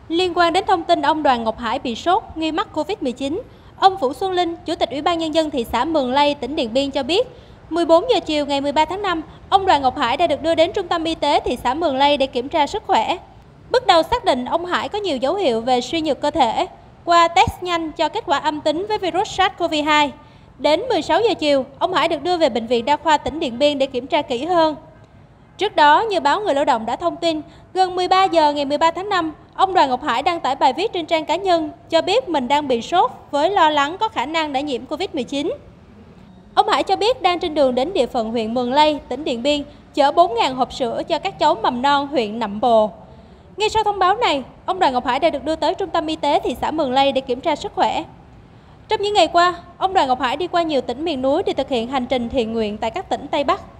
Liên quan đến thông tin ông Đoàn Ngọc Hải bị sốt, nghi mắc Covid-19, ông Vũ Xuân Linh, Chủ tịch Ủy ban Nhân dân thị xã Mường Lây, tỉnh Điện Biên cho biết, 14 giờ chiều ngày 13 tháng 5, ông Đoàn Ngọc Hải đã được đưa đến Trung tâm Y tế thị xã Mường Lây để kiểm tra sức khỏe. Bước đầu xác định ông Hải có nhiều dấu hiệu về suy nhược cơ thể. Qua test nhanh cho kết quả âm tính với virus SARS-CoV-2. Đến 16 giờ chiều, ông Hải được đưa về Bệnh viện Đa khoa tỉnh Điện Biên để kiểm tra kỹ hơn. Trước đó, như báo Người Lao động đã thông tin, gần 13 giờ ngày 13 tháng 5, ông Đoàn Ngọc Hải đăng tải bài viết trên trang cá nhân cho biết mình đang bị sốt với lo lắng có khả năng đã nhiễm Covid-19. Ông Hải cho biết đang trên đường đến địa phận huyện Mường Lây, tỉnh Điện Biên, chở 4.000 hộp sữa cho các cháu mầm non huyện Nậm Pồ. Ngay sau thông báo này, ông Đoàn Ngọc Hải đã được đưa tới Trung tâm Y tế thị xã Mường Lây để kiểm tra sức khỏe. Trong những ngày qua, ông Đoàn Ngọc Hải đi qua nhiều tỉnh miền núi để thực hiện hành trình thiện nguyện tại các tỉnh Tây Bắc.